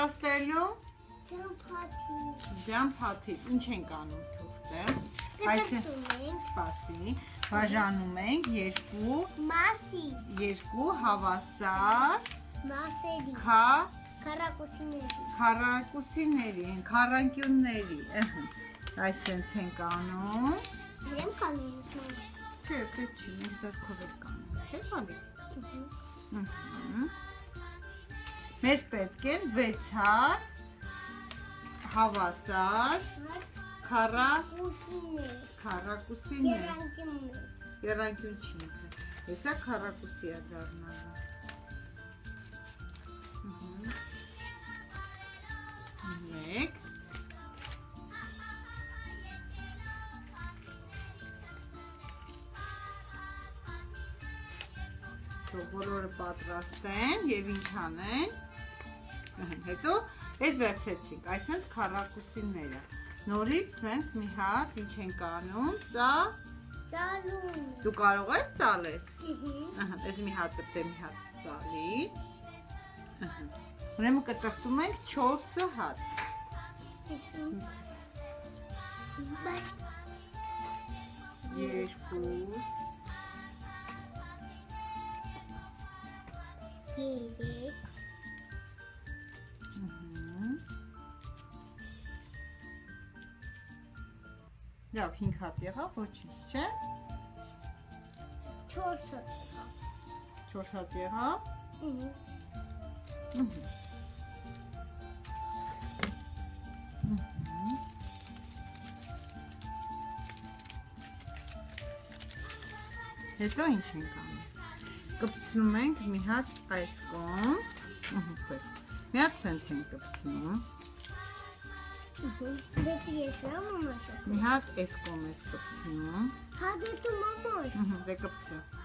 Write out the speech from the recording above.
պատրաստելու։ Ջամփաթի։ Ջամփաթի։ Ինչ ենք անում թուղթը։ Կտրատում Սպասի։ Բաժանում ենք երկու մասի։ Երկու հավասար Մասերի։ Քառակուսիների։ Քառակուսիների, քառանկյունների։ Այսպես ենք անում։ Իրեմ կանենք։ Չէ, պետք չի, մենք ձեզ քովեր կանենք, չէ՞ բալի։ Մեզ պետք է 6 հատ հավասար քառակուսիներ։ Եռանկյուն չի։ Հեսա քառակուսի է դառնալու։ Մեկ բոլորը պատրաստ են եւ ինչ անեն։ Հետո այս վերցեցինք, այսպես քառակուսիները։ Նորից sense մի հատ ինչ ենք անում, Ծալում։ Դու կարող ես ծալես։ Այս մի հատ դե մի հատ ծալի։ Ուրեմն կտրատում ենք 4 հատ։ Բաս 2 3 Լավ, 5 հատ եղավ, ոչինչ, չէ՞։ 4 հատ։ 4 հատ եղավ։ Հետո ինչ ենք անում։ Կպցնում ենք մի հատ այս կողմ, մի հատ սենց ենք կպցնում։ Դե ես մամա։ Մի հատ այս կողմ ես կպցնում։ Հա դե դու մամա։ Դե կպցա։